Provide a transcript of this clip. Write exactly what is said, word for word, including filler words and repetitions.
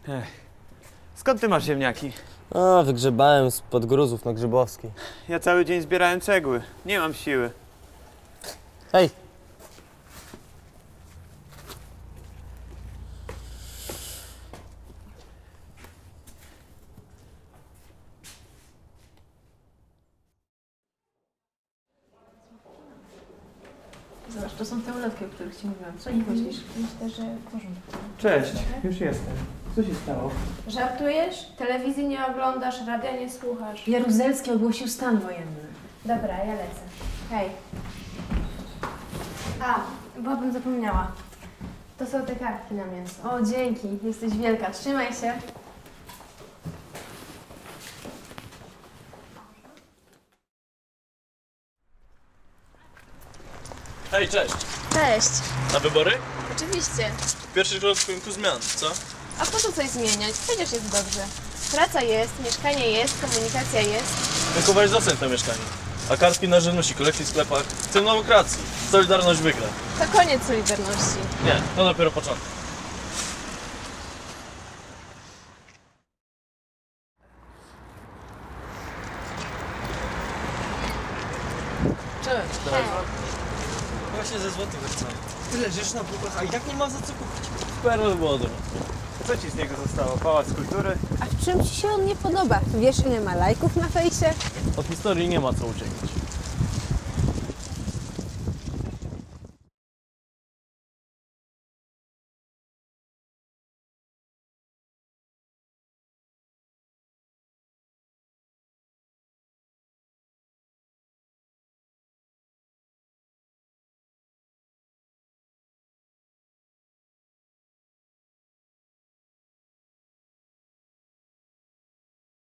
Ech. Skąd ty masz ziemniaki? A, wygrzebałem spod gruzów na Grzybowskiej. Ja cały dzień zbierałem cegły. Nie mam siły. Hej! Zobacz, to są te ulotki, o których ci mówiłam. Co o nich myślisz? Myślę, że w porządku. Cześć, już jestem. Co się stało? Żartujesz? Telewizji nie oglądasz, radia nie słuchasz. Jaruzelski ogłosił stan wojenny. Dobra, ja lecę. Hej. A, bo bym zapomniała. To są te kartki na mięso. O, dzięki. Jesteś wielka. Trzymaj się. Hej, cześć! Cześć. Na wybory? Oczywiście. Pierwszy rok w kierunku zmian, co? A po co coś zmieniać? Przecież jest dobrze. Praca jest, mieszkanie jest, komunikacja jest. Wykuwać docent na mieszkanie. A kartki na żywność i kolekcji w sklepach. Chcę demokracji. Solidarność wygra. To koniec Solidarności. Nie, to dopiero początek. Cześć! Hej. Właśnie ze złotych chcę. Tyle rzeczy na półkach, a i tak nie ma za co kupić. Perły było dużo. Co ci z niego zostało? Pałac Kultury? A w czym ci się on nie podoba? Wiesz, ile ma lajków na fejsie? Od historii nie ma co uciekać.